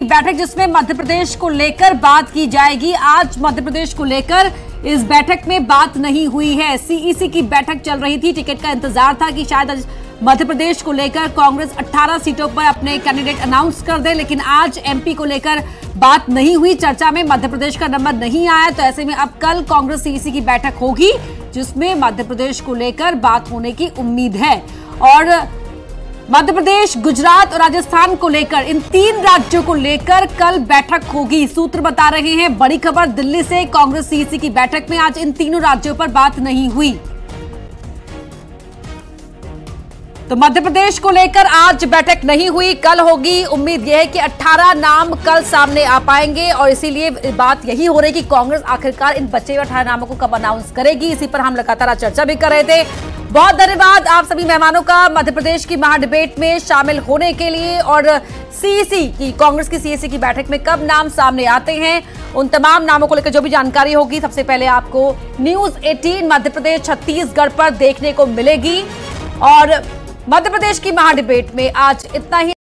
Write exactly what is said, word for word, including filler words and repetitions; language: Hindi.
बैठक जिसमें मध्य प्रदेश को लेकर बात की जाएगी। आज मध्य प्रदेश को लेकर इस बैठक में बात नहीं हुई है। सीईसी की बैठक चल रही थी। टिकट का इंतजार था कि शायद मध्य प्रदेश को लेकर कांग्रेस अठारह सीटों पर अपने कैंडिडेट अनाउंस कर दे, लेकिन आज एमपी को लेकर बात नहीं हुई। चर्चा में मध्य प्रदेश का नंबर नहीं आया, तो ऐसे में अब कल कांग्रेस सीईसी की बैठक होगी जिसमें मध्य प्रदेश को लेकर बात होने की उम्मीद है। और मध्य प्रदेश, गुजरात और राजस्थान को लेकर, इन तीन राज्यों को लेकर कल बैठक होगी। सूत्र बता रहे हैं, बड़ी खबर दिल्ली से, कांग्रेस सीईसी की बैठक में आज इन तीनों राज्यों पर बात नहीं हुई। तो मध्य प्रदेश को लेकर आज बैठक नहीं हुई, कल होगी। उम्मीद यह है कि अठारह नाम कल सामने आ पाएंगे और इसीलिए बात यही हो रही है कि कांग्रेस आखिरकार इन बचे हुए अठारह नामों को कब अनाउंस करेगी। इसी पर हम लगातार चर्चा भी कर रहे थे। बहुत धन्यवाद आप सभी मेहमानों का मध्य प्रदेश की महाडिबेट में शामिल होने के लिए। और सीईसी की, कांग्रेस की सीईसी की बैठक में कब नाम सामने आते हैं, उन तमाम नामों को लेकर जो भी जानकारी होगी सबसे पहले आपको न्यूज अठारह मध्य प्रदेश छत्तीसगढ़ पर देखने को मिलेगी। और मध्य प्रदेश की महाडिबेट में आज इतना ही।